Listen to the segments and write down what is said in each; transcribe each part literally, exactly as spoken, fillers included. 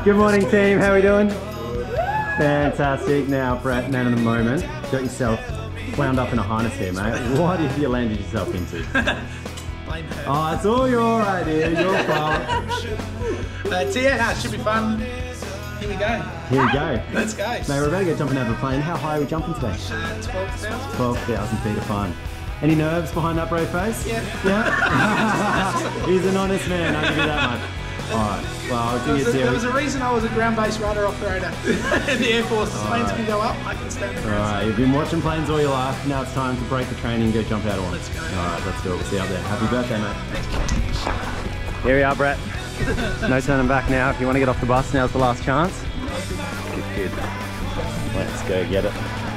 Good morning, team. How are we doing? Fantastic. Now, Brett, man of the moment, got yourself wound up in a harness here, mate. What have you landed yourself into? Blame her. Oh, it's all your idea, your fault. Uh, so yeah, no, it should be fun. Here we go. Here we go. Let's go. Mate, we're about to go jumping out of a plane. How high are we jumping today? Uh, twelve thousand. twelve thousand feet of fun. Any nerves behind that brave face? Yeah. Yeah? He's an honest man, I'll give you that much. Alright, well, I'll do There you was, a, there a was a reason I was a ground-based radar operator in the Air Force. All Planes right. can go up, I can stand the ground. Alright, you've been watching planes all your life. Now it's time to break the training and go jump out of one. Let's go. Alright, let's do it. We'll see you out there. Happy birthday, mate. Here we are, Brett. No turning back now. If you want to get off the bus, now's the last chance. Good, good. Let's go get it.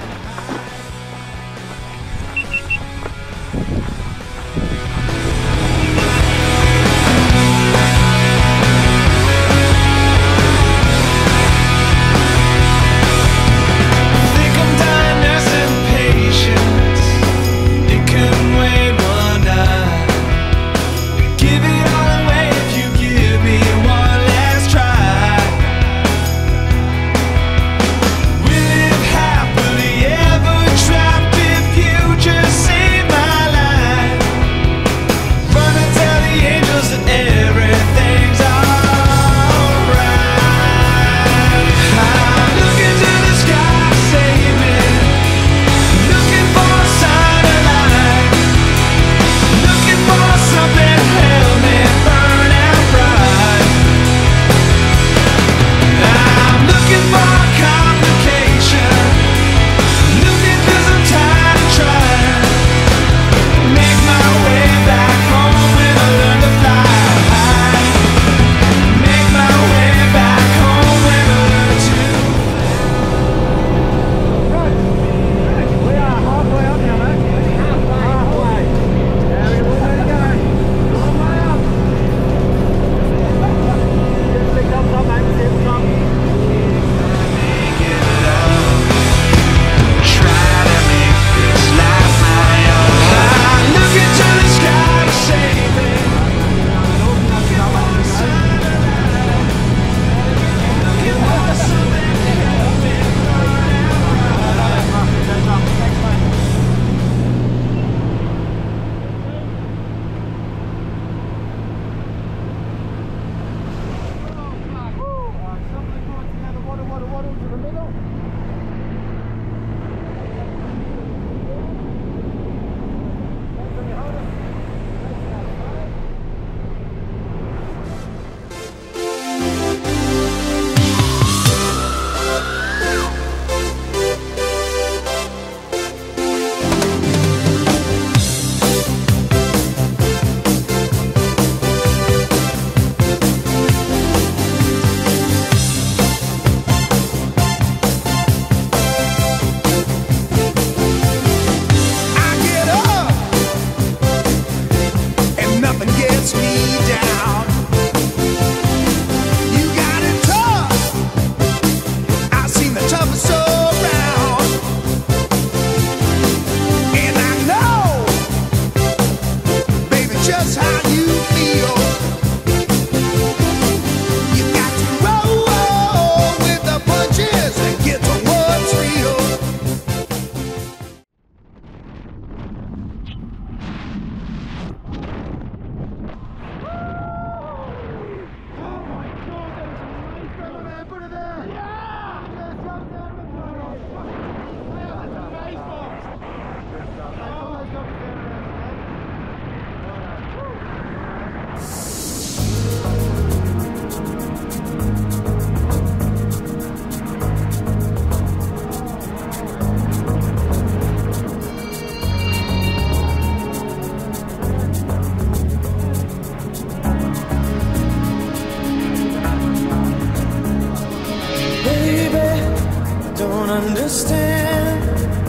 Understand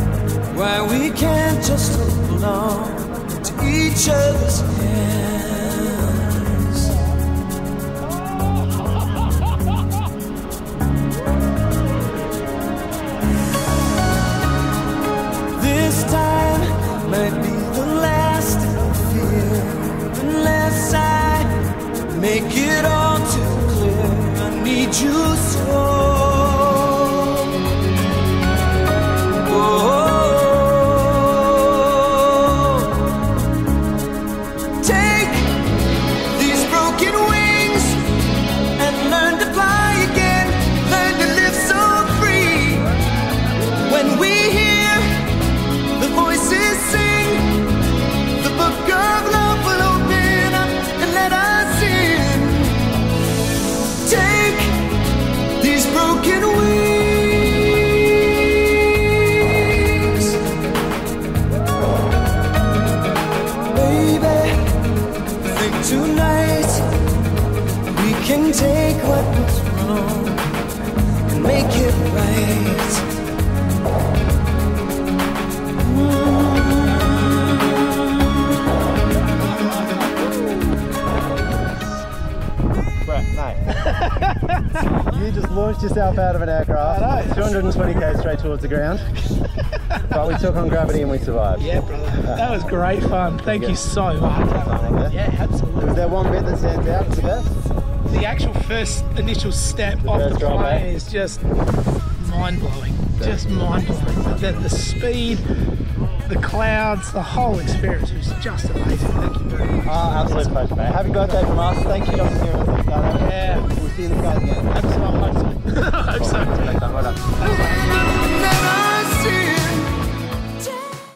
why we can't just hold on to each other's hands. This time might be the last I fear, unless I make it all too clear. I need you can take what was wrong and make it right. You just launched yourself out of an aircraft, I know. two hundred twenty k straight towards the ground, but we took on gravity and we survived. Yeah, brother. That was great fun. Thank you so much. Yeah, absolutely. Was there one bit that stands out as the best? The actual first initial step off first the drop, plane eh? is just mind-blowing. Just mind-blowing. The, the speed, the clouds, the whole experience was just amazing. Thank you very much. Oh, absolute pleasure, mate. Happy birthday from us. Thank you for hearing us. Yeah. We'll see you in the car again. Absolutely. I hope so. I hope so.